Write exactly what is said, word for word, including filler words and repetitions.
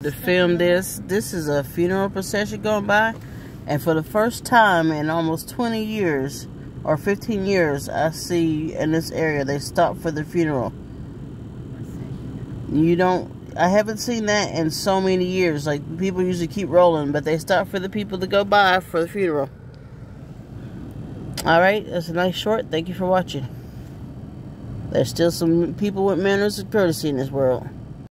To film this, this is a funeral procession going by, and for the first time in almost twenty years or fifteen years, I see in this area they stop for the funeral. You don't, I haven't seen that in so many years. Like, people usually keep rolling, but they stop for the people to go by for the funeral. Alright, that's a nice short. Thank you for watching. There's still some people with manners and courtesy in this world.